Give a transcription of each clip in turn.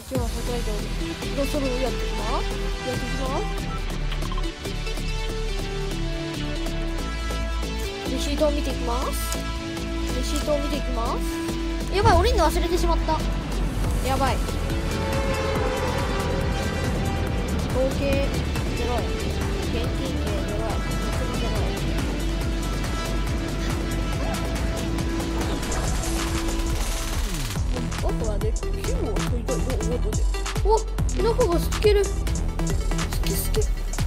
じゃあ叩いておる。そろそろやっていきます。レシートを見ていきます。やばい、降りるの忘れてしまった。やばい。合計0円。現金系0円。あとはね、火を取りたい。お、中が透ける。透け。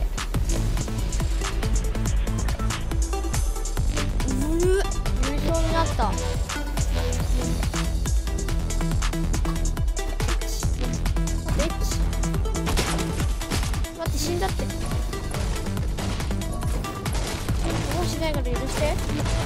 無理そうになった。待って、死んだって。もうしないから許して。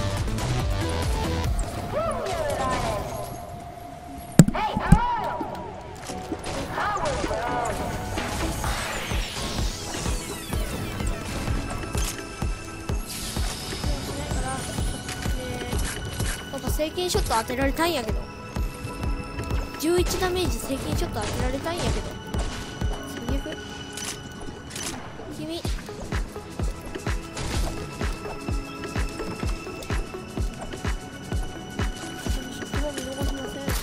聖剣ショット当てられたんやけど、11ダメージ聖剣ショット当てられたんやけど、最悪。君見逃しません。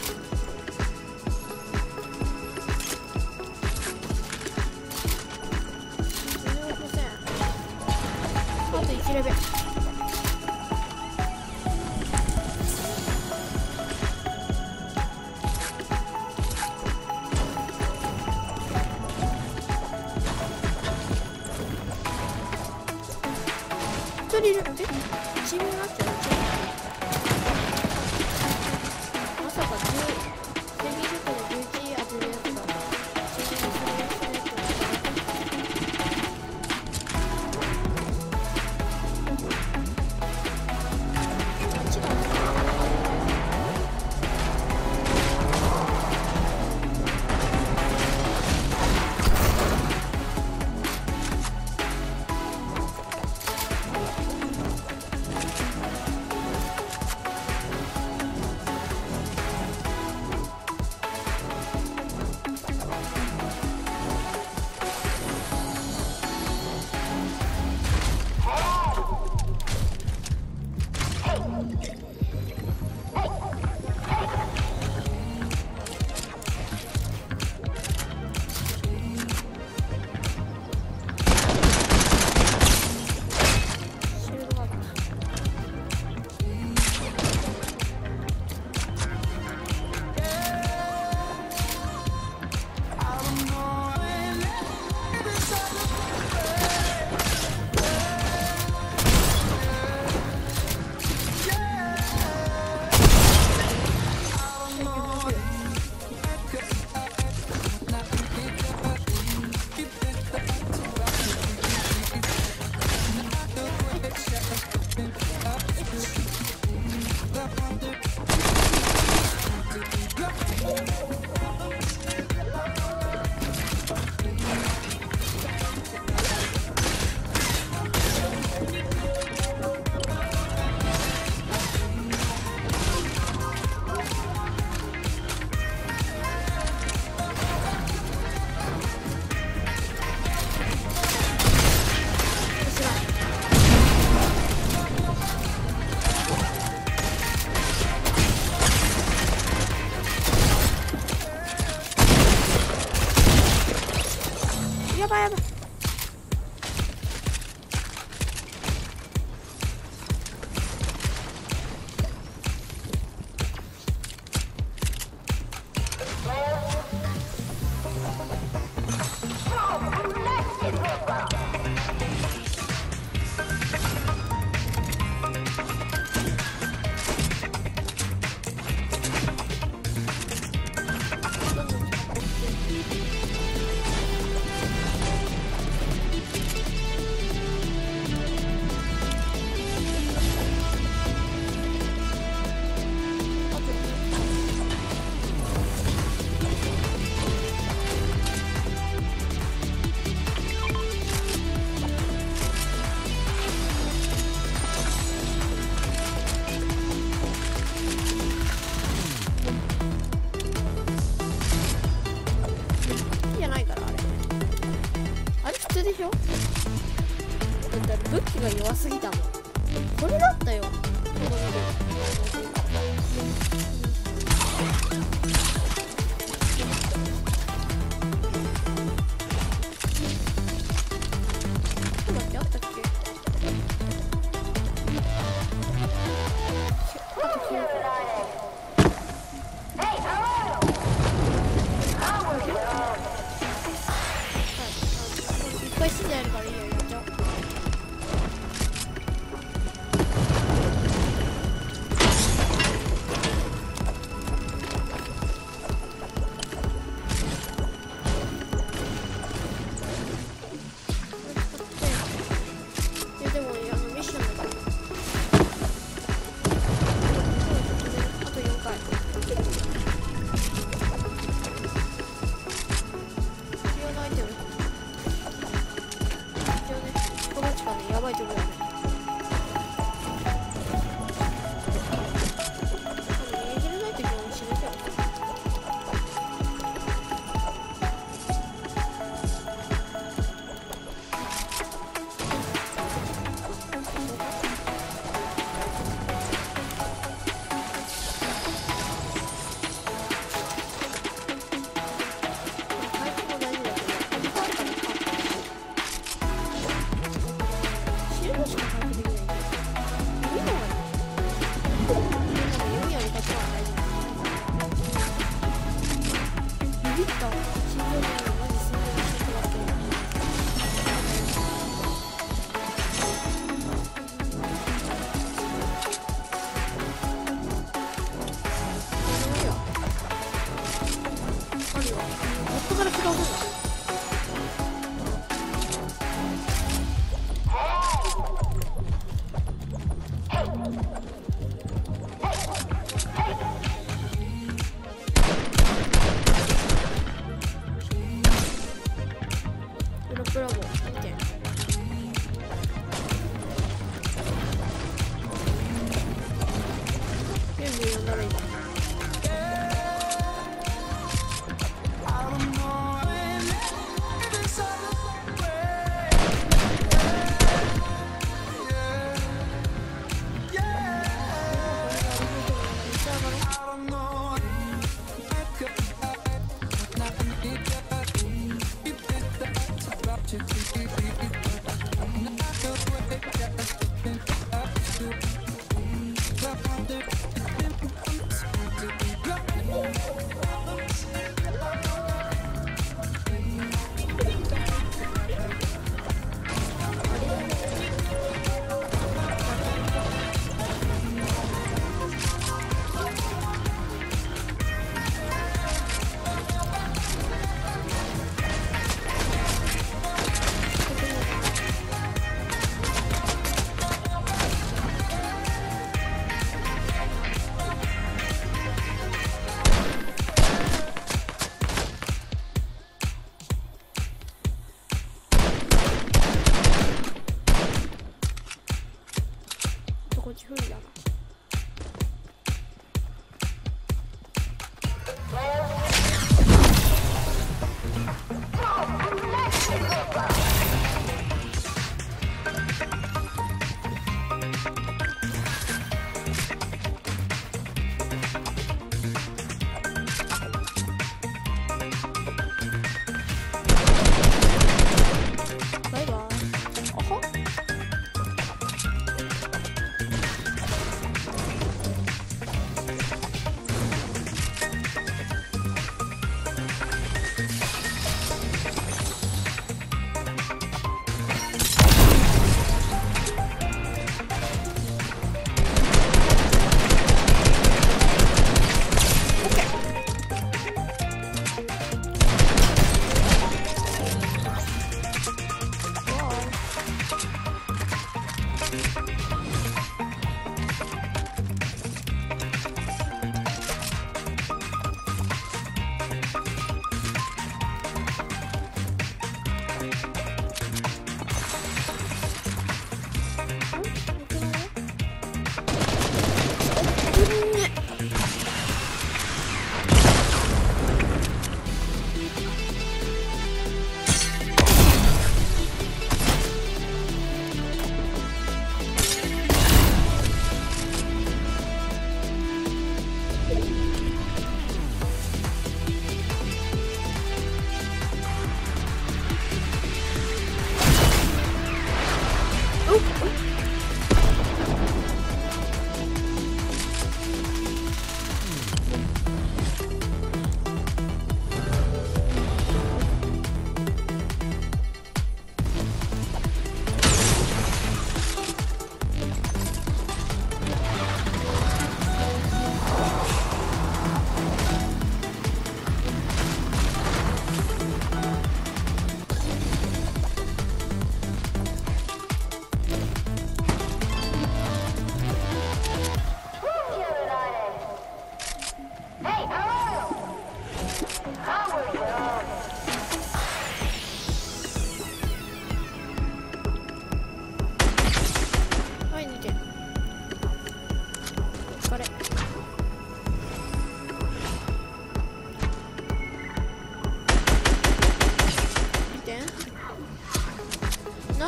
あと1レベル。1人いるので1名になっちゃう。まさか10電気ショットで11当てるやつがやばい。 屈でしょ。だったら武器が弱すぎたもん。これだったよ。ここ見て。あったっけ？あと9個。いっぱい死んでやるからいいよ、やっちゃおう。でもミッションだからあと4回。必要なアイテム一応ね、この地下ね、やばいところだね。逃げ切れないときはもう死ぬけど。ブラボー見て。全部読んだらいいんだ。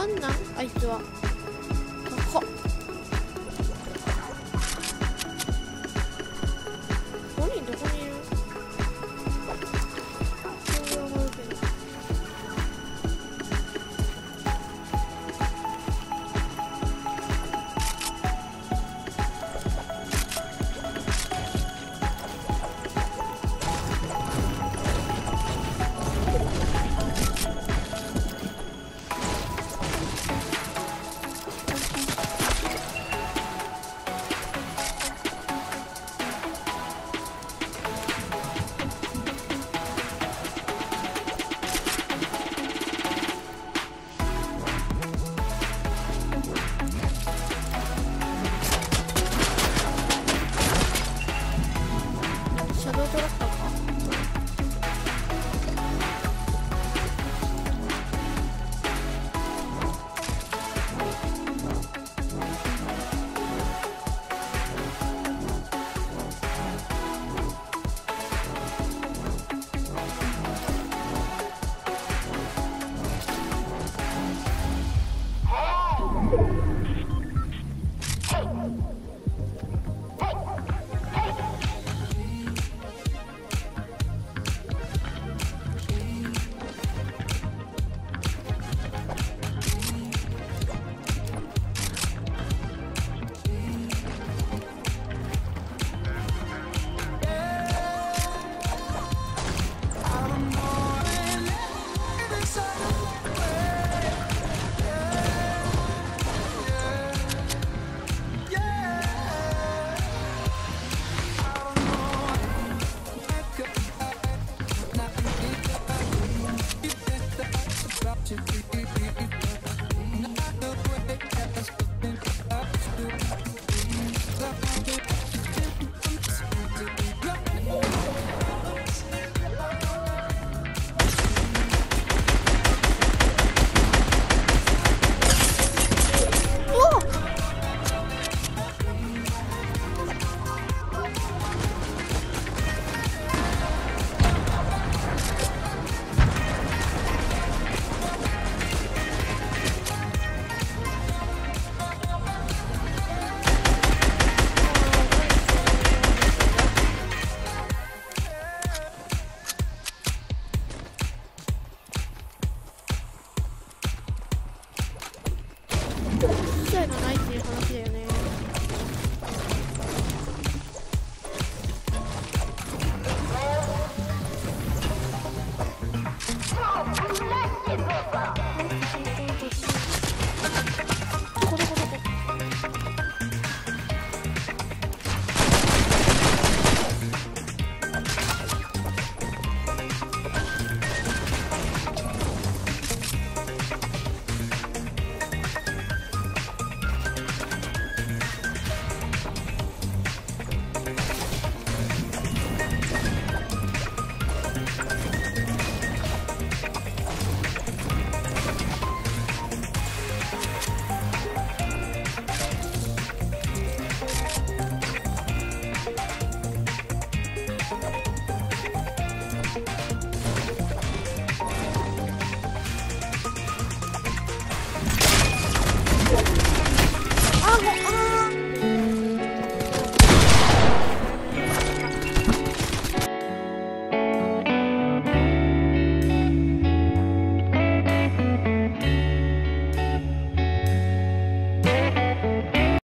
なんなんあいつは。